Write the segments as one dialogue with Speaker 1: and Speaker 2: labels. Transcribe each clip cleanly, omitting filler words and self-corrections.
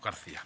Speaker 1: García.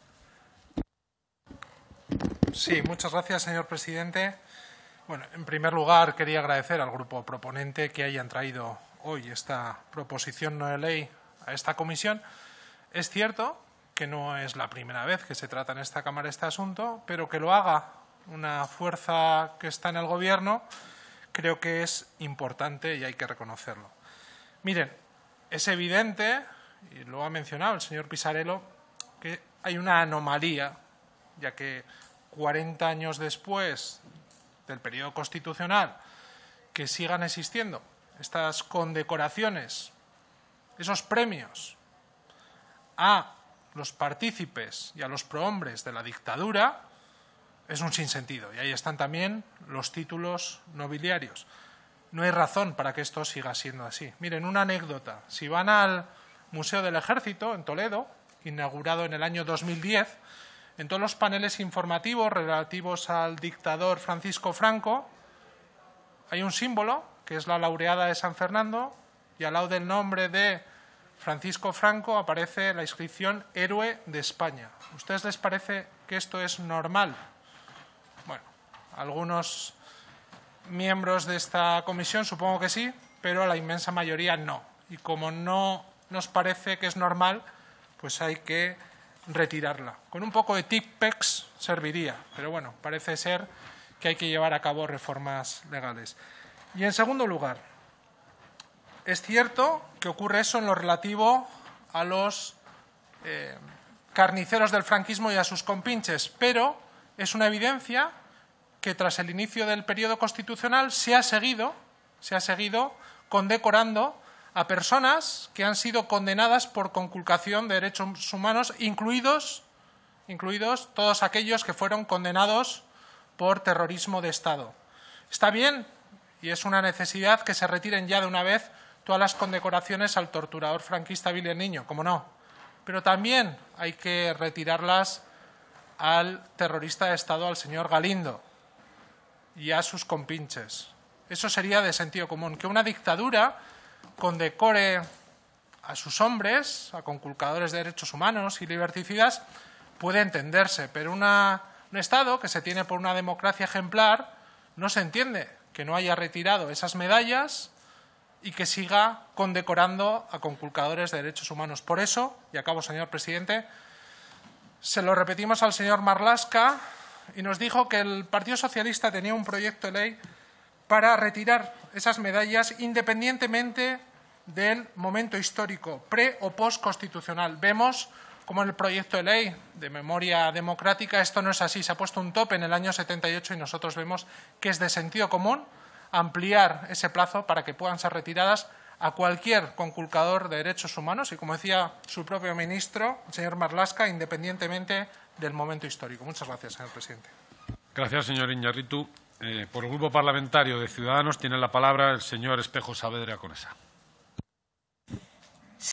Speaker 2: Sí, muchas gracias, señor presidente. Bueno, en primer lugar, quería agradecer al grupo proponente que hayan traído hoy esta proposición no de ley a esta comisión. Es cierto que no es la primera vez que se trata en esta Cámara este asunto, pero que lo haga una fuerza que está en el Gobierno creo que es importante y hay que reconocerlo. Miren, es evidente, y lo ha mencionado el señor Pisarello, que hay una anomalía, ya que 40 años después del periodo constitucional que sigan existiendo estas condecoraciones, esos premios a los partícipes y a los prohombres de la dictadura, es un sinsentido. Y ahí están también los títulos nobiliarios. No hay razón para que esto siga siendo así. Miren, una anécdota. Si van al Museo del Ejército, en Toledo, inaugurado en el año 2010, en todos los paneles informativos relativos al dictador Francisco Franco, hay un símbolo, que es la laureada de San Fernando, y al lado del nombre de Francisco Franco aparece la inscripción Héroe de España. ¿A ustedes les parece que esto es normal? Bueno, algunos miembros de esta comisión supongo que sí, pero la inmensa mayoría no. Y como no nos parece que es normal, pues hay que retirarla. Con un poco de tic-pex serviría, pero bueno, parece ser que hay que llevar a cabo reformas legales. Y en segundo lugar, es cierto que ocurre eso en lo relativo a los carniceros del franquismo y a sus compinches, pero es una evidencia que tras el inicio del periodo constitucional se ha seguido condecorando a personas que han sido condenadas por conculcación de derechos humanos, incluidos todos aquellos que fueron condenados por terrorismo de Estado. Está bien y es una necesidad que se retiren ya de una vez todas las condecoraciones al torturador franquista Billy el Niño, como no, pero también hay que retirarlas al terrorista de Estado, al señor Galindo, y a sus compinches. Eso sería de sentido común, que una dictadura condecore a sus hombres, a conculcadores de derechos humanos y liberticidas, puede entenderse, pero un Estado que se tiene por una democracia ejemplar no se entiende que no haya retirado esas medallas y que siga condecorando a conculcadores de derechos humanos. Por eso, y acabo, señor presidente, se lo repetimos al señor Marlaska y nos dijo que el Partido Socialista tenía un proyecto de ley para retirar esas medallas independientemente del momento histórico, pre o post constitucional. Vemos como en el proyecto de ley de memoria democrática esto no es así. Se ha puesto un tope en el año 78 y nosotros vemos que es de sentido común ampliar ese plazo para que puedan ser retiradas a cualquier conculcador de derechos humanos y, como decía su propio ministro, el señor Marlaska, independientemente del momento histórico. Muchas gracias, señor presidente.
Speaker 1: Gracias, señor Iñárritu. Por el Grupo Parlamentario de Ciudadanos tiene la palabra el señor Espejo Saavedra Conesa.